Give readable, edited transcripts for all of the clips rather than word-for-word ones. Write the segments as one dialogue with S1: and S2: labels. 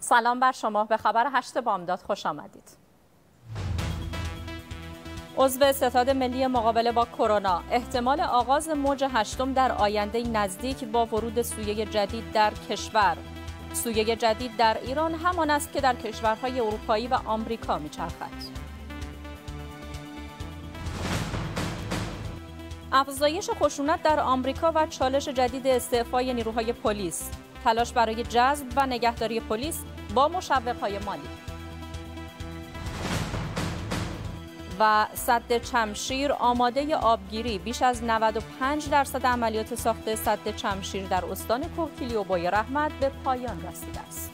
S1: سلام بر شما، به خبر 8 بامداد خوش آمدید. عضو ستاد ملی مقابله با کرونا: احتمال آغاز موج هشتم در آینده نزدیک با ورود سویه جدید در کشور. سویه جدید در ایران همان است که در کشورهای اروپایی و آمریکا میچرخد. افزایش خشونت در آمریکا و چالش جدید استعفای نیروهای پلیس. تلاش برای جذب و نگهداری پلیس با مشوق‌های مالی. و سد چمشیر آماده آبگیری. بیش از 95% عملیات ساخت سد چمشیر در استان کوهگیلی و بوی رحمت به پایان رسیده است.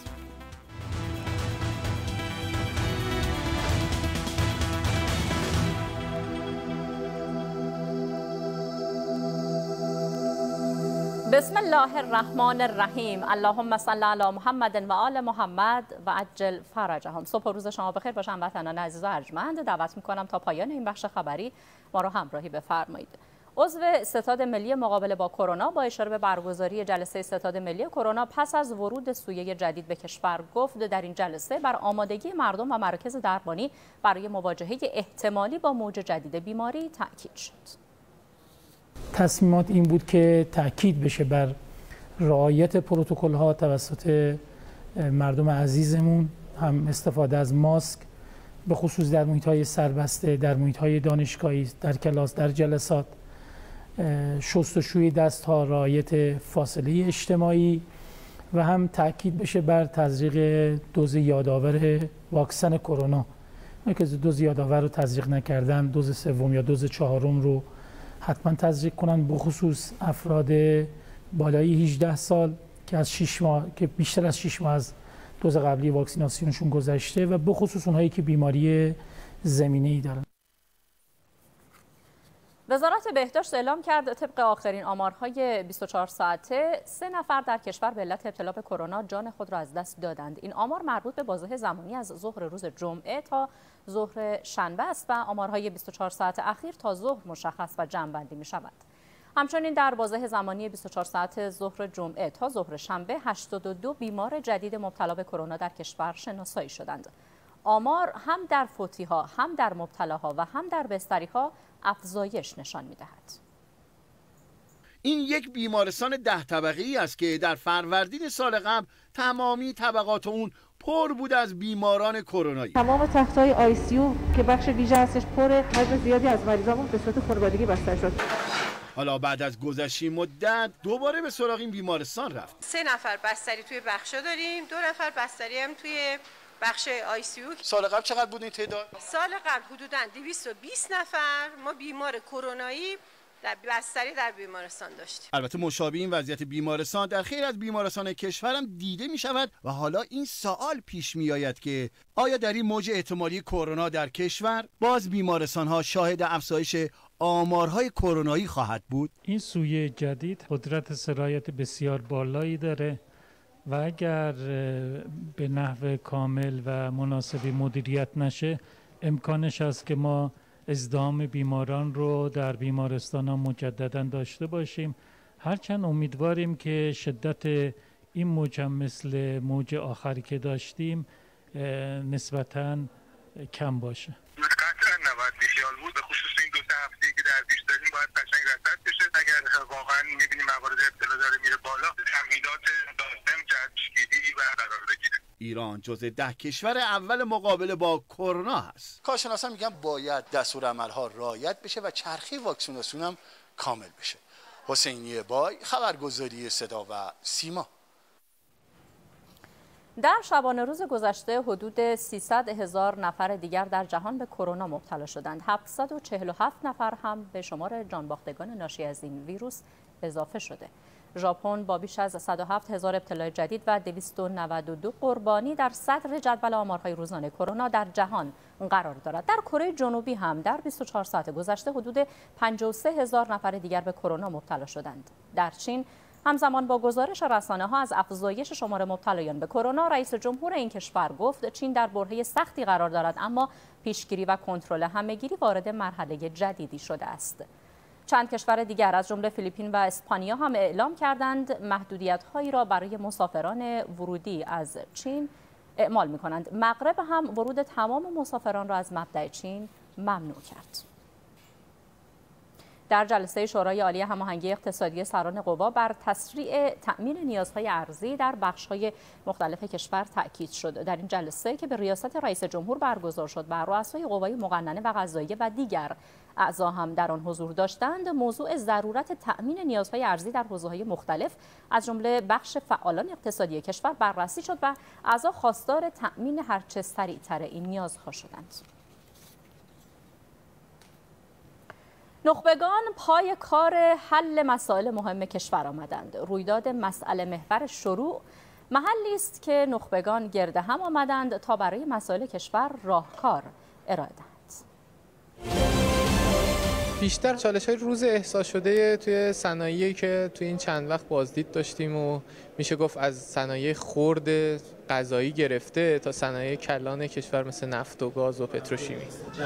S1: بسم الله الرحمن الرحیم. اللهم صل علی محمد و آل محمد و عجل فرجهم. صبح و روز شما بخیر باشم هموطنان عزیز و ارجمند. دعوت میکنم تا پایان این بخش خبری ما رو همراهی بفرمایید. عضو ستاد ملی مقابله با کرونا با اشاره به برگزاری جلسه ستاد ملی کرونا پس از ورود سویه جدید به کشور گفت در این جلسه بر آمادگی مردم و مراکز درمانی برای مواجهه احتمالی با موج جدید بیماری تاکید شد.
S2: تصمیمات این بود که تاکید بشه بر رعایت پروتکل‌ها توسط مردم عزیزمون، هم استفاده از ماسک به خصوص در محیط‌های سربسته، در محیط‌های دانشگاهی، در کلاس، در جلسات، شستشوی دست‌ها، رعایت فاصله اجتماعی و هم تاکید بشه بر تزریق دوز یادآور واکسن کرونا. که دوز یادآور رو تزریق نکردن، دوز سوم یا دوز چهارم رو حتما تزریق کنن، به خصوص افراد بالای 18 سال که از 6 ماه که بیشتر از 6 ماه از دوز قبلی واکسیناسیونشون گذشته و به خصوص اونهایی که بیماری زمینه‌ای دارن.
S1: وزارت بهداشت اعلام کرد طبق آخرین آمارهای 24 ساعته 3 نفر در کشور به علت ابتلا به کرونا جان خود را از دست دادند. این آمار مربوط به بازه زمانی از ظهر روز جمعه تا ظهر شنبه است و آمارهای 24 ساعت اخیر تا ظهر مشخص و جمع‌بندی می شود. همچنین در بازه زمانی 24 ساعت ظهر جمعه تا ظهر شنبه 82 بیمار جدید مبتلا به کرونا در کشور شناسایی شدند. آمار هم در فوتی‌ها، هم در مبتلاها و هم در بستری‌ها افزایش نشان می‌دهد.
S3: این یک بیمارستان 10 طبقه‌ای است که در فروردین سال قبل تمامی طبقات اون پر بود از بیماران کرونایی.
S4: تمام تخت‌های ICU که بخش ویژه هستش پر، عدد زیادی از مریضامون به صورت خانوادگی بستر شد.
S3: حالا بعد از گذشت مدت دوباره به سراغ این بیمارستان رفت.
S5: 3 نفر بستری توی بخشا داریم، 2 نفر بستری هم توی بخش ICU.
S3: سال قبل چقدر بود این تعداد؟
S5: سال قبل حدوداً 220 نفر ما بیمار کرونایی در بستری در بیمارستان داشتیم.
S3: البته مشابه این وضعیت بیمارستان در خیلی از بیمارستان کشورم دیده می شود و حالا این سوال پیش می آید که آیا در این موج احتمالی کرونا در کشور باز بیمارستان ها شاهد افزایش آمارهای کرونایی خواهد بود؟
S2: این سویه جدید قدرت سرایت بسیار بالایی داره و اگر به نحو کامل و مناسبی مدیریت نشه امکانش هست که ما ازدحام بیماران رو در بیمارستان ها مجددا داشته باشیم. هرچند امیدواریم که شدت این موج هم مثل موج آخری که داشتیم نسبتاً کم باشه.
S6: قطعا نباید بیخیال بود، به خصوص این 2 هفته‌ای که در پیش داریم باید قشنگ رصد بشه. اگر واقعا می‌بینیم موارد ابتلا داره میره بالا، تمهیدات لازم جلوگیری و قرار بگیره.
S3: ایران جزو 10 کشور اول مقابله با کرونا هست.
S7: کارشناسان میگن باید دستورالعمل‌ها رعایت بشه و چرخه واکسیناسیون هم کامل بشه. حسینی بای، خبرگزاری صدا و سیما.
S1: در شبانه روز گذشته حدود 300,000 نفر دیگر در جهان به کرونا مبتلا شدند. 747 نفر هم به شمار جانباختگان ناشی از این ویروس اضافه شده. ژاپن با بیش از 107,000 ابتلا جدید و 292 قربانی در صدر جدول آمارهای روزانه کرونا در جهان قرار دارد. در کره جنوبی هم در 24 ساعت گذشته حدود 53,000 نفر دیگر به کرونا مبتلا شدند. در چین همزمان با گزارش رسانه‌ها از افزایش شمار مبتلایان به کرونا، رئیس جمهور این کشور گفت چین در برهه سختی قرار دارد، اما پیشگیری و کنترل همه‌گیری وارد مرحله جدیدی شده است. چند کشور دیگر از جمله فیلیپین و اسپانیا هم اعلام کردند محدودیت‌هایی را برای مسافران ورودی از چین اعمال می‌کنند. مغرب هم ورود تمام مسافران را از مبدأ چین ممنوع کرد. در جلسه شورای عالی هماهنگی اقتصادی سران قوا بر تسریع تأمین نیازهای ارزی در بخش‌های مختلف کشور تأکید شد. در این جلسه که به ریاست رئیس جمهور برگزار شد و رؤسای قوای مقننه و قضاییه و دیگر اعضا هم در آن حضور داشتند، موضوع ضرورت تأمین نیازهای ارزی در حوزه‌های مختلف از جمله بخش فعالان اقتصادی کشور بررسی شد و اعضا خواستار تأمین هرچه سریع‌تر این نیازها شدند. نخبگان پای کار حل مسائل مهم کشور آمدند. رویداد مسئله محور شروع محلی است که نخبگان گرد هم آمدند تا برای مسائل کشور راهکار ارائه دهند.
S8: بیشتر چالش‌های روز احساس شده توی صنایعی که توی این چند وقت بازدید داشتیم و میشه گفت از صنایع خرد غذایی گرفته تا صنایع کلان کشور مثل نفت و گاز و پتروشیمی.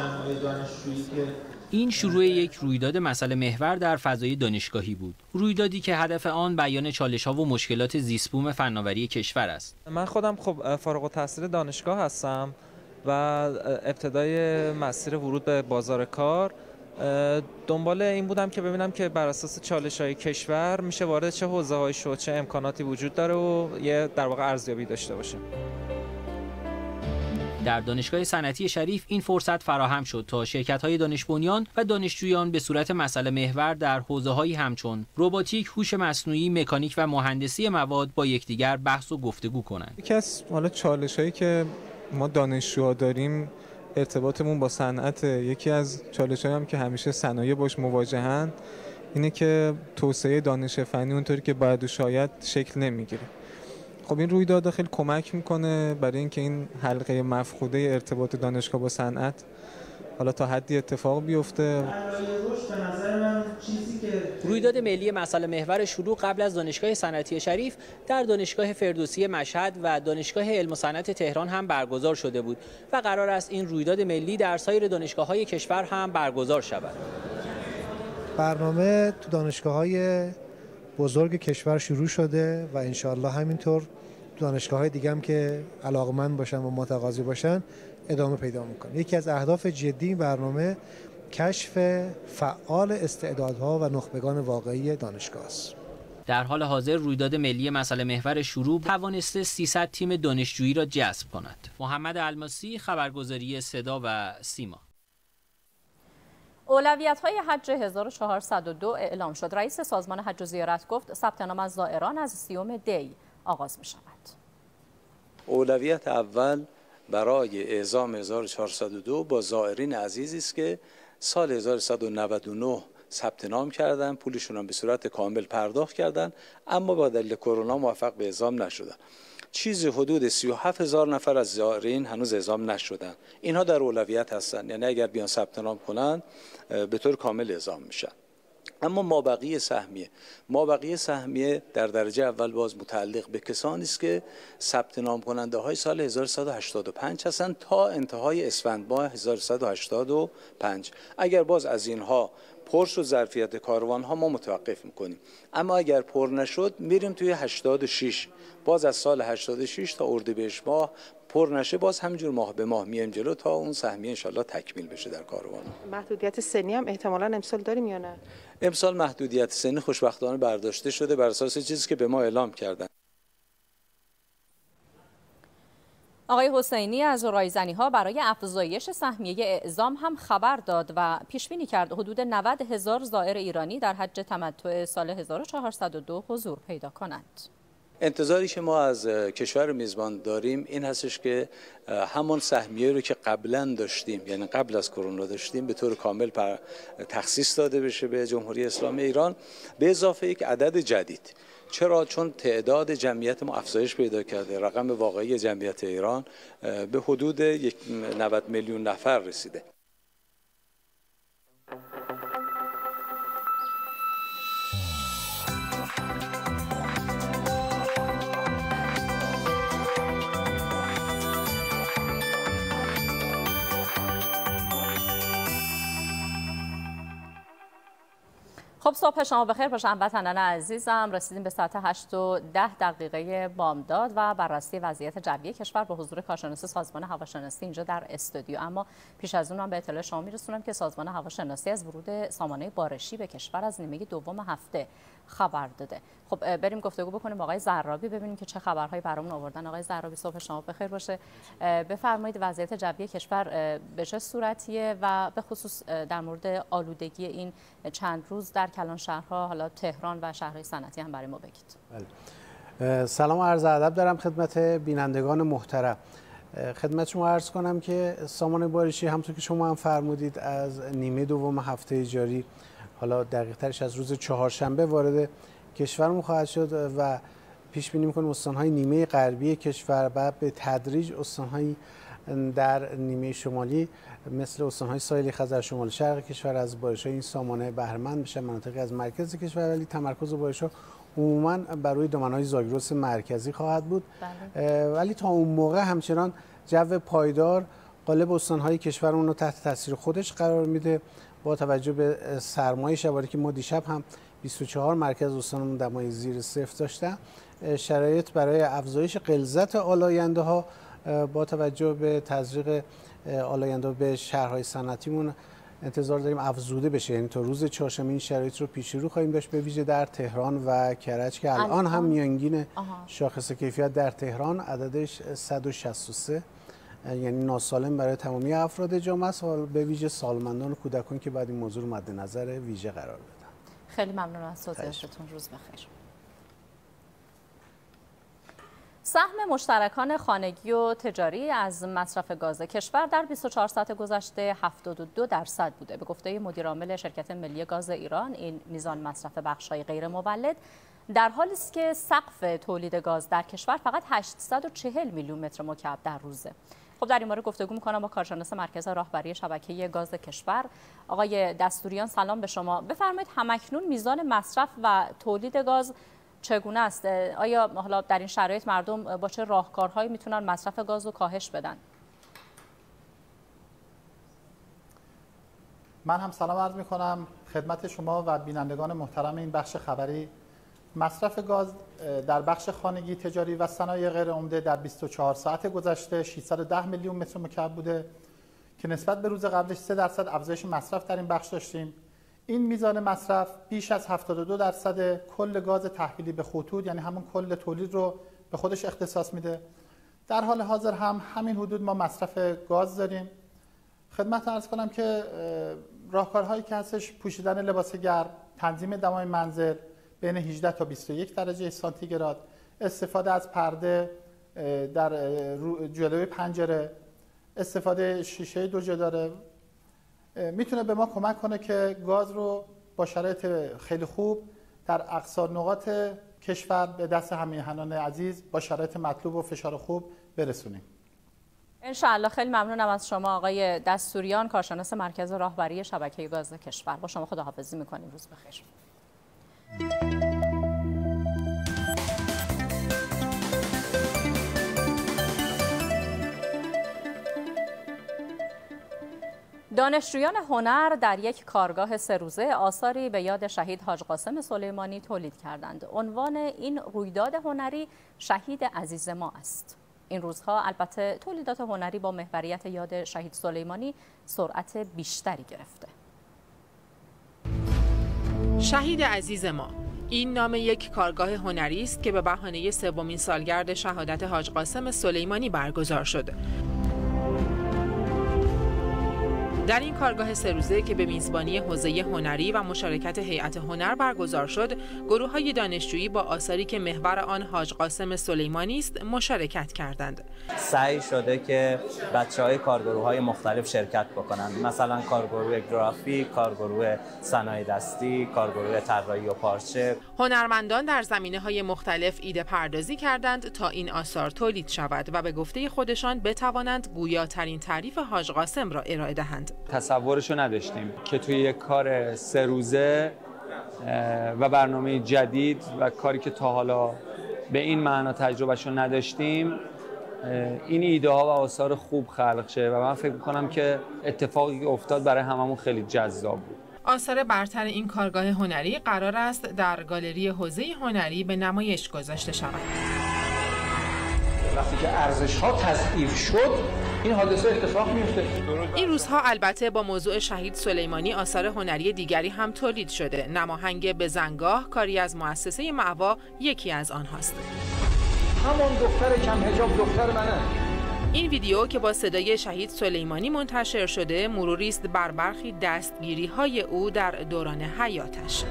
S9: این شروع یک رویداد مسئله محور در فضای دانشگاهی بود. رویدادی که هدف آن بیان چالش‌ها و مشکلات زیست‌بوم فناوری کشور است.
S10: من خودم خب فارغ التحصیل دانشگاه هستم و ابتدای مسیر ورود به بازار کار دنبال این بودم که ببینم که بر اساس چالش‌های کشور میشه وارد چه حوزه‌هایی شد، چه امکاناتی وجود داره و یه در واقع ارزیابی داشته باشیم.
S9: در دانشگاه صنعتی شریف این فرصت فراهم شد تا شرکت‌های دانش بنیان و دانشجویان به صورت مسئله محور در حوزه‌هایی همچون رباتیک، هوش مصنوعی، مکانیک و مهندسی مواد با یکدیگر بحث و گفتگو کنند.
S8: یکی از چالش‌هایی که ما دانشجوها داریم ارتباطمون با صنعت. یکی از چالش‌هایی هم که همیشه صنایع باش مواجهن اینه که توسعه دانش فنی اونطوری که باید و شاید شکل نمیگیره. خب این رویداد خیلی کمک میکنه برای اینکه این حلقه مفقوده ارتباط دانشگاه با صنعت حالا تا حدی اتفاق بیفته.
S9: رویداد ملی مسئله محور شروع قبل از دانشگاه صنعتی شریف در دانشگاه فردوسی مشهد و دانشگاه علم و صنعت تهران هم برگزار شده بود و قرار است این رویداد ملی در سایر دانشگاه‌های کشور هم برگزار شود.
S11: برنامه تو دانشگاه‌های بزرگ کشور شروع شده و انشاءالله همینطور دانشگاه‌های دیگه هم که علاقمند باشن و متقاضی باشن ادامه پیدا میکنه. یکی از اهداف جدی برنامه کشف فعال استعدادها و نخبگان واقعی دانشگاه است.
S9: در حال حاضر رویداد ملی مسئله محور شروع توانسته 300 تیم دانشجویی را جذب کند. محمد الماسی، خبرگزاری صدا و سیما.
S1: اولویت‌های حج 1402 اعلام شد. رئیس سازمان حج و زیارت گفت ثبت نام از زائران از 30 دی آغاز می‌شود.
S12: اولویت اول برای اعزام 1402 با زائرین عزیزی است که سال 1199 ثبت نام کردن، پولشون هم به صورت کامل پرداخت کردن، اما با دلیل کرونا موفق به اعزام نشدن. چیزی حدود 37,000 نفر از زائرین هنوز اعزام نشدن. اینها در اولویت هستن، یعنی اگر بیان ثبت نام کنن به طور کامل اعزام میشن. اما مابقی سهمیه در درجه اول باز متعلق به کسانی است که ثبت نام کننده های سال 1185 هستند تا انتهای اسفند ماه 1185. اگر باز از اینها پر شد ظرفیت کاروان ها ما متوقف میکنیم، اما اگر پر نشد میریم توی 86. باز از سال 86 تا اردیبهشت ماه پر نشه باز همینجور ماه به ماه میایم جلو تا اون سهمیه انشالله تکمیل بشه در کاروان.
S4: محدودیت سنی هم احتمالاً امسال داریم یا نه؟
S12: امسال محدودیت سنی خوشبختانه برداشته شده بر اساس چیزی که به ما اعلام کردن.
S1: آقای حسینی از رایزنی‌ها برای افزایش سهمیه اعزام هم خبر داد و پیش‌بینی کرد حدود 90,000 زائر ایرانی در حج تمتع سال 1402 حضور پیدا کنند.
S12: انتظاری که ما از کشور میزبان داریم این هستش که همان سهمیه رو که قبلا داشتیم، یعنی قبل از کرونا داشتیم، به طور کامل تخصیص داده بشه به جمهوری اسلامی ایران به اضافه یک عدد جدید. چرا؟ چون تعداد جمعیت ما افزایش پیدا کرده. رقم واقعی جمعیت ایران به حدود 90 میلیون نفر رسیده.
S1: خب صبح شما بخیر باشه هموطنان عزیزم. رسیدیم به ساعت 8:10 بامداد و بررسی وضعیت جوی کشور با حضور کارشناس سازمان هواشناسی اینجا در استودیو. اما پیش از اون من به اطلاع شما میرسونم که سازمان هواشناسی از ورود سامانه بارشی به کشور از نیمه دوم هفته خبر داده. خب بریم گفتگو بکنیم با آقای زرابی ببینیم که چه خبرهایی برامون آوردن. آقای زرابی صبح شما بخیر باشه. بفرمایید وضعیت جوی کشور به چه صورتیه و به خصوص در مورد آلودگی این چند روز در کلان شهرها، حالا تهران و شهرهای صنعتی هم برای ما بگید.
S13: بله. سلام و عرض ادب دارم خدمت بینندگان محترم. خدمت شما عرض کنم که سامانه بارشی همونطور که شما هم فرمودید از نیمه دوم هفته جاری، حالا دقیق ترش از روز چهارشنبه وارد کشورمون خواهد شد و پیش بینی می‌کنیم استان‌های نیمه غربی کشور و به تدریج استان‌های در نیمه شمالی مثل استان‌های ساحلی خزر شمال شرق کشور از بارش‌های این سامانه بهره مند بشن. مناطقی از مرکز کشور ولی تمرکز بارش‌ها عموماً بر روی دامنه‌های زاگرس مرکزی خواهد بود. ولی تا اون موقع همچنان جو پایدار غالب استان‌های کشورمون رو تحت تاثیر خودش قرار میده. با توجه به سرمای شباری که ما دیشب هم 24 مرکز استانمون دمای زیر صفر داشتن، شرایط برای افزایش غلظت آلاینده ها با توجه به تزریق آلاینده به شهرهای صنعتیمون انتظار داریم افزوده بشه. یعنی تا روز چهارشنبه این شرایط رو پیش رو خواهیم داشت، به ویژه در تهران و کرج که الان هم میانگین شاخص کیفیت در تهران عددش 163، یعنی ناسالم برای تمامی افراد جامعه است، به ویژه سالمندان و کودکان که بعد این موضوع رو مد نظر ویژه قرار بدن.
S1: خیلی ممنون از توضیحاتتون. روز بخیر. سهم مشترکان خانگی و تجاری از مصرف گاز کشور در 24 ساعت گذشته 72% بوده. به گفته مدیر عامل شرکت ملی گاز ایران، این میزان مصرف بخش‌های غیر مولد در حالی است که سقف تولید گاز در کشور فقط 840 میلیون متر مکعب در روزه. خب در این مورد گفتگو می‌کنم با کارشناس مرکز راهبری شبکه گاز کشور آقای دستوریان. سلام به شما. بفرمایید همکنون میزان مصرف و تولید گاز چگونه است؟ آیا حالا در این شرایط مردم با چه راهکارهایی میتونن مصرف گاز رو کاهش بدن؟
S14: من هم سلام عرض می‌کنم خدمت شما و بینندگان محترم این بخش خبری. مصرف گاز در بخش خانگی، تجاری و صنایع غیر عمده در 24 ساعت گذشته 610 میلیون متر مکعب بوده که نسبت به روز قبلش 3% افزایش مصرف در این بخش داشتیم. این میزان مصرف بیش از 72% کل گاز تحویلی به خطوط، یعنی همون کل تولید رو به خودش اختصاص میده. در حال حاضر هم همین حدود ما مصرف گاز داریم. خدمت عرض کنم که راهکارهایی که هستش پوشیدن لباس گرم، تنظیم دمای منزل بین 18 تا 21 درجه سانتیگراد، استفاده از پرده در جلوی پنجره، استفاده شیشه دو جداره میتونه به ما کمک کنه که گاز رو با شرایط خیلی خوب در اقصا نقاط کشور به دست همیهنان عزیز با شرایط مطلوب و فشار خوب برسونیم.
S1: انشاءالله. خیلی ممنونم از شما آقای دستوریان، کارشناس مرکز راهبری شبکه گاز کشور. با شما خداحافظی میکنیم. روز بخیر. دانشجویان هنر در یک کارگاه 3 روزه آثاری به یاد شهید حاج قاسم سلیمانی تولید کردند. عنوان این رویداد هنری شهید عزیز ما است. این روزها البته تولیدات هنری با محوریت یاد شهید سلیمانی سرعت بیشتری گرفته.
S15: شهید عزیز ما، این نام یک کارگاه هنری است که به بهانه 3مین سالگرد شهادت حاج قاسم سلیمانی برگزار شده. در این کارگاه 3 روزه که به میزبانی حوزه هنری و مشارکت هیئت هنر برگزار شد، گروه‌های دانشجویی با آثاری که محور آن حاج قاسم سلیمانی است مشارکت کردند.
S16: سعی شده که بچه‌های کارگروه‌های مختلف شرکت بکنند، مثلا کارگروه گرافیک، کارگروه صنایع دستی، کارگروه طراحی و پارچه.
S15: هنرمندان در زمینه‌های مختلف ایده پردازی کردند تا این آثار تولید شود و به گفته خودشان بتوانند گویاترین تعریف حاج قاسم را ارائه دهند.
S17: تصورشو نداشتیم که توی یک کار 3 روزه و برنامه جدید و کاری که تا حالا به این معنا تجربهشو نداشتیم این ایده ها و آثار خوب خلق شه و من فکر می‌کنم که اتفاقی که افتاد برای هممون خیلی جذاب بود.
S15: آثار برتر این کارگاه هنری قرار است در گالری حوزه هنری به نمایش گذاشته شود.
S18: وقتی که ارزش‌ها تضعیف شد این حادثه اتفاق میفته.
S15: این روزها البته با موضوع شهید سلیمانی آثار هنری دیگری هم تولید شده. نماهنگ بزنگاه کاری از مؤسسه مأوا یکی از آنهاست.
S18: همون دختر کم حجاب دختر منه.
S15: این ویدیو که با صدای شهید سلیمانی منتشر شده مروری است بر برخی دستگیری‌های او در دوران حیاتش.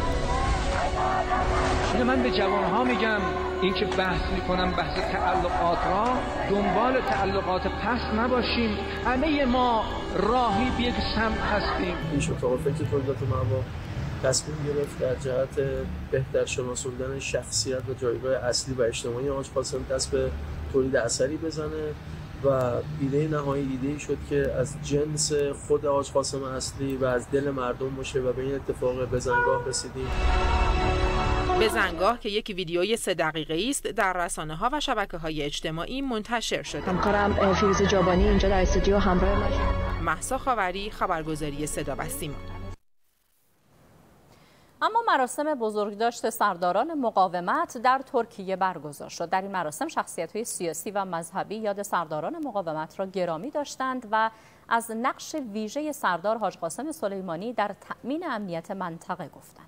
S18: من به جوانها میگم این که بحث میکنم بحث تعلقات را دنبال تعلقات پس نباشیم. همه ما راهی به یک سمت هستیم.
S19: این شتاب فکر تولیدات مأوا تصمیم گرفت در جهت بهتر شناسوندن شخصیت و جایگاه اصلی و اجتماعی حاج قاسم دست به تولید اثری بزنه و ایده نهایی ایده‌ای شد که از جنس خود حاج قاسم اصلی و از دل مردم باشه و به این اتفاق بزنگاه رسیدیم.
S15: بزنگاه که یک ویدیوی 3 دقیقه‌ای است در رسانه‌ها و شبکه‌های اجتماعی منتشر شده.
S20: همکارم فیروز جابانی اینجا در استودیو همراه ما.
S15: مهسا خاوری، خبرگزاری صدا و سیما.
S1: اما مراسم بزرگداشت سرداران مقاومت در ترکیه برگزار شد. در این مراسم شخصیت‌های سیاسی و مذهبی یاد سرداران مقاومت را گرامی داشتند و از نقش ویژه سردار حاج قاسم سلیمانی در تأمین امنیت منطقه گفتند.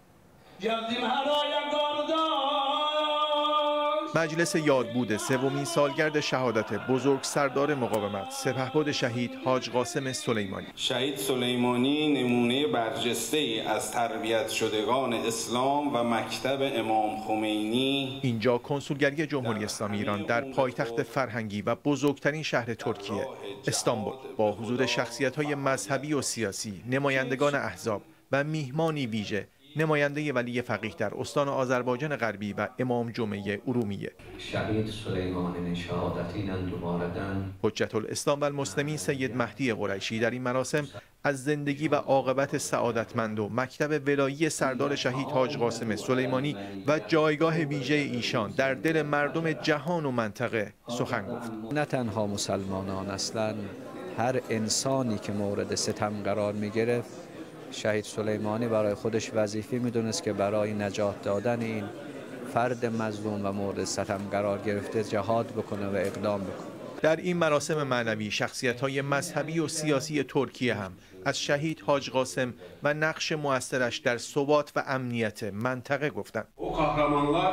S21: مجلس یادبود سومین سالگرد شهادت بزرگ سردار مقاومت سپهبد شهید حاج قاسم سلیمانی.
S22: شهید سلیمانی نمونه برجسته‌ای از تربیت شدگان اسلام و مکتب امام خمینی.
S21: اینجا کنسولگری جمهوری اسلامی ایران در پایتخت فرهنگی و بزرگترین شهر ترکیه استانبول با حضور شخصیت‌های مذهبی و سیاسی، نمایندگان احزاب و میهمانی ویژه نماینده ولی فقیه در استان آذربایجان غربی و امام جمعه ارومیه.
S23: شهید سلیمانی شهادتینند واردن.
S21: حجت الاسلام و المسلمین سید مهدی قریشی در این مراسم از زندگی و عاقبت سعادتمند و مکتب ولایی سردار شهید حاج قاسم سلیمانی و جایگاه ویژه ایشان در دل مردم جهان و منطقه سخن گفت.
S12: نه تنها مسلمانان، اصلا هر انسانی که مورد ستم قرار می گرفت شهید سلیمانی برای خودش وظیفه میدونست که برای نجات دادن این فرد مظلوم و مورد ستم قرار گرفته جهاد بکنه و اقدام بکنه.
S21: در این مراسم معنوی شخصیت‌های مذهبی و سیاسی ترکیه هم از şehit حاج قاسم و نقش مؤثرش در ثبات و امنیت منطقه گفتند.
S24: O kahramanlar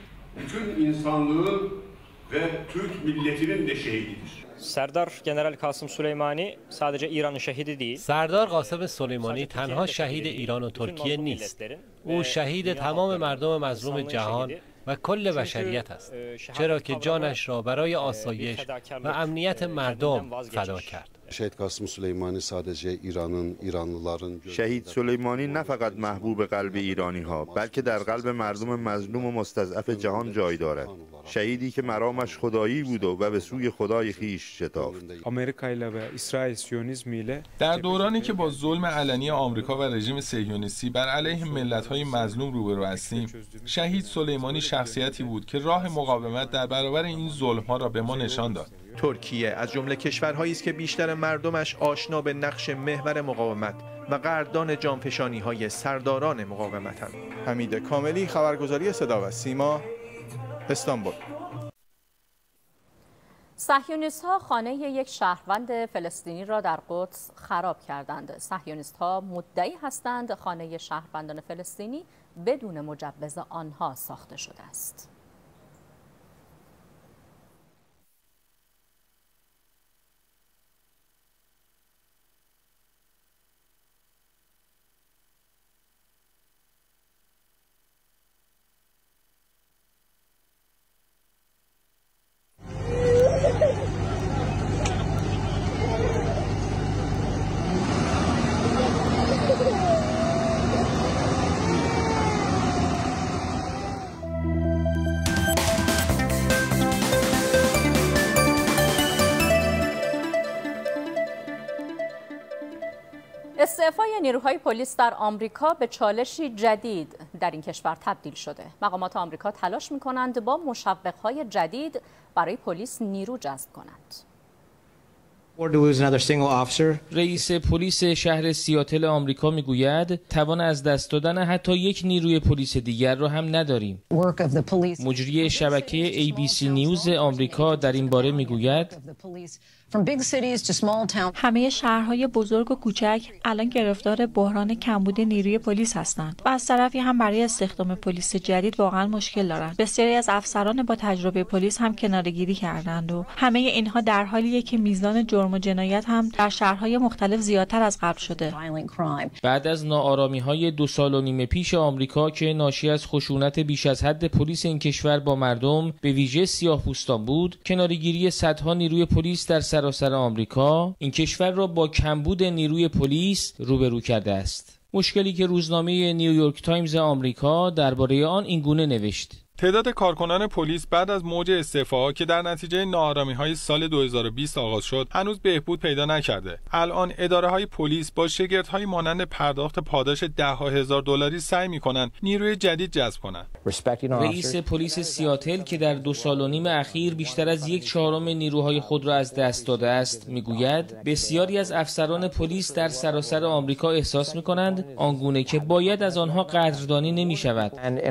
S24: bütün insanlığın ve Türk milletinin de şehididir.
S25: سردار جنرال قاسم سلیمانی sadece İran'ın şehidi değil.
S26: سردار قاسم سلیمانی تنها شهید ایران و ترکیه نیست. او شهید تمام مردم مظلوم جهان و کل بشریت است، چرا که جانش را برای آسایش و امنیت مردم فدا کرد.
S27: شهید قاسم سلیمانی sadece İranlıların
S28: شهید سلیمانی نه فقط محبوب قلب ایرانی ها بلکه در قلب مردم مظلوم و مستضعف جهان جای دارد. شهیدی که مرامش خدایی بود و به سوی خدای خیش شتافت.
S8: آمریکا و اسرائیل سیونیسم ile
S29: در دورانی که با ظلم علنی آمریکا و رژیم صهیونیستی بر علیه ملت‌های مظلوم روبرو هستیم، شهید سلیمانی شخصیتی بود که راه مقاومت در برابر این ظلم‌ها را به ما نشان داد.
S21: ترکیه از جمله کشورهایی است که بیشتر مردمش آشنا به نقش محور مقاومت و قدردان جانفشانی‌های سرداران مقاومت‌اند. حمید کاملی، خبرگزاری صدا و سیما، استانبول.
S1: صهیونیست‌ها خانه یک شهروند فلسطینی را در قدس خراب کردند. صهیونیست‌ها مدعی هستند خانه شهروندان فلسطینی بدون مجوز آنها ساخته شده است. استعفای نیروهای پلیس در آمریکا به چالشی جدید در این کشور تبدیل شده. مقامات آمریکا تلاش می‌کنند با مشوق‌های جدید برای پلیس نیرو جذب کنند.
S2: رئیس پلیس شهر سیاتل آمریکا میگوید توان از دست دادن حتی یک نیروی پلیس دیگر را هم نداریم. مجری شبکه ABC نیوز آمریکا در این باره میگوید
S3: همه شهرهای بزرگ و کوچک الان گرفتار بحران کمبود نیروی پلیس هستند و از طرفی هم برای استخدام پلیس جدید واقعا مشکل دارند. بسیاری از افسران با تجربه پلیس هم کناره‌گیری کردند و همه اینها در حالیه که میزان جرم و جنایت هم در شهرهای مختلف زیادتر از قبل شده.
S2: بعد از ناآرامی‌های 2 سال و نیم پیش آمریکا که ناشی از خشونت بیش از حد پلیس این کشور با مردم به ویژه سیاه‌پوستان بود، کناره‌گیری صدها نیروی پلیس در سراسر آمریکا این کشور را با کمبود نیروی پلیس روبرو کرده است. مشکلی که روزنامه نیویورک تایمز آمریکا درباره آن اینگونه نوشت:
S29: تعداد کارکنان پلیس بعد از موج استعفاها که در نتیجه ناآرامی‌های سال 2020 آغاز شد هنوز بهبود پیدا نکرده. الان اداره‌های پلیس با شگردهای مانند پرداخت پاداش ده‌ها هزار دلاری سعی می‌کنند نیروی جدید جذب کنند.
S2: رئیس پلیس سیاتل که در 2 سال و نیم اخیر بیشتر از 1/4 نیروهای خود را از دست داده است میگوید بسیاری از افسران پلیس در سراسر آمریکا احساس می‌کنند آنگونه که باید از آنها قدردانی نمی‌شود.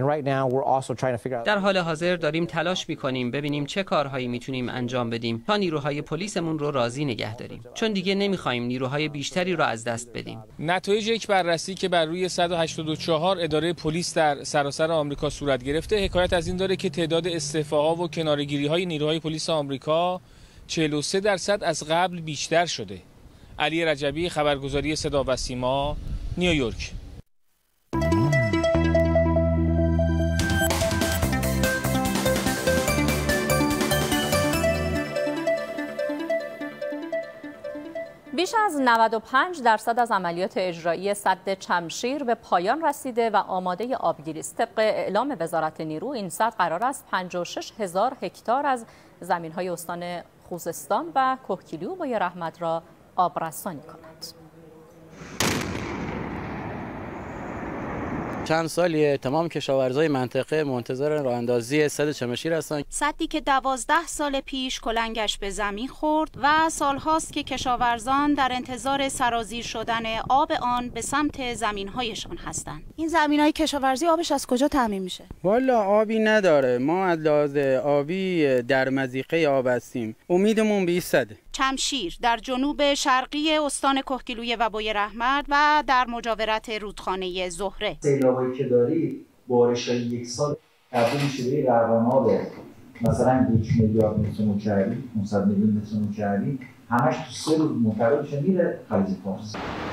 S4: در حال حاضر داریم تلاش می‌کنیم ببینیم چه کارهایی میتونیم انجام بدیم تا نیروهای پلیسمون رو راضی نگه داریم، چون دیگه نمی‌خوایم نیروهای بیشتری رو از دست بدیم.
S2: نتایج یک بررسی که بر روی 184 اداره پلیس در سراسر آمریکا صورت گرفته حکایت از این داره که تعداد استعفاها و کناره‌گیری‌های نیروهای پلیس آمریکا 43% از قبل بیشتر شده. علی رجبی، خبرگزاری صدا و سیما، نیویورک.
S1: بیش از 95% از عملیات اجرایی سد چمشیر به پایان رسیده و آماده آبگیری است. طبق اعلام وزارت نیرو این سد قرار است 56,000 هکتار از زمین‌های استان خوزستان و کهگیلو و بوی رحمت را آبرسانی کند.
S5: چند سالیه تمام کشاورزای منطقه منتظر راه‌اندازی سد چمشیر هستند.
S6: سدی که 12 سال پیش کلنگش به زمین خورد و سالهاست که کشاورزان در انتظار سرازیر شدن آب آن به سمت زمین‌هایشان هستند. این زمین‌های کشاورزی آبش از کجا تامین میشه؟
S5: والا آبی نداره. ما از لحاظ آبی در مضیقه آب هستیم. امیدمون به این سده.
S6: چمشیر در جنوب شرقی استان کهگیلویه و بوی رحمت و در مجاورت رودخانه زهره.
S7: سیلابایی که دارید بارش‌های یک سال تبدیل میشه به روان‌آب مثلا 1 میلیارد متر مکعبی، 500 میلیون متر مکعبی، همش تو 3 روز منتقل میشه میره خلیج فارس.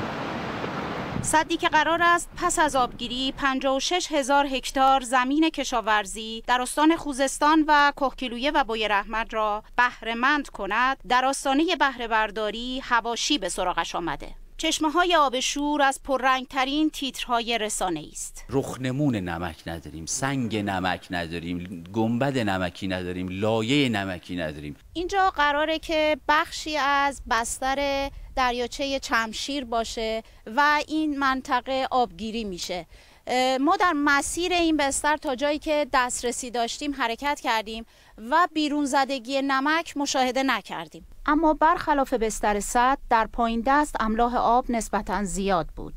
S6: سدی که قرار است پس از آبگیری 56,000 هکتار زمین کشاورزی در استان خوزستان و کهگیلویه و بوی رحمت را بهره‌مند کند، در آستانه بهره برداری حواشی به سراغش آمده. چشمه‌های آب شور از پررنگ‌ترین تیترهای رسانه‌ای است.
S9: رخنمون نمک نداریم، سنگ نمک نداریم، گنبد نمکی نداریم، لایه نمکی نداریم.
S6: اینجا قراره که بخشی از بستر دریاچه چمشیر باشه و این منطقه آبگیری میشه. ما در مسیر این بستر تا جایی که دسترسی داشتیم حرکت کردیم و بیرون زدگی نمک مشاهده نکردیم. اما برخلاف بستر سد در پایین دست املاح آب نسبتاً زیاد بود.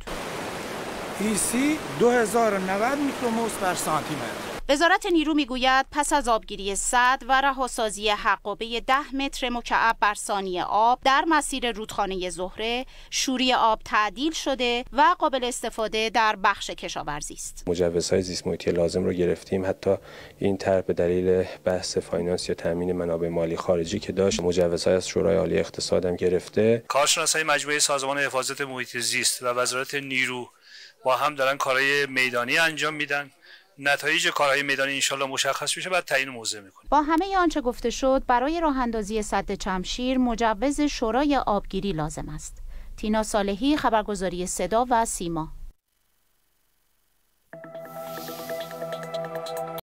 S7: EC 2090 میکروموس بر سانتی متر.
S6: وزارت نیرو میگوید پس از آبگیری سد و رهاسازی حقابه 10 متر مکعب بر ثانیه آب در مسیر رودخانه زهره، شوری آب تعدیل شده و قابل استفاده در بخش کشاورزی است.
S10: مجوزهای زیست محیطی لازم رو گرفتیم، حتی این طرح به دلیل بحث فاینانس یا تامین منابع مالی خارجی که داشت مجوزهای از شورای عالی اقتصاد هم گرفته.
S11: کارشناسای مجموعه سازمان حفاظت محیط زیست و وزارت نیرو با هم دارن کارهای میدانی انجام میدن. نتایج کارهای میدانی انشالله مشخص میشه، بعد تعیین موضع میکنه.
S6: با همه آنچه گفته شد برای راه اندازی سد چمشیر مجوز شورای آبگیری لازم است. تینا صالحی، خبرگزاری صدا و سیما.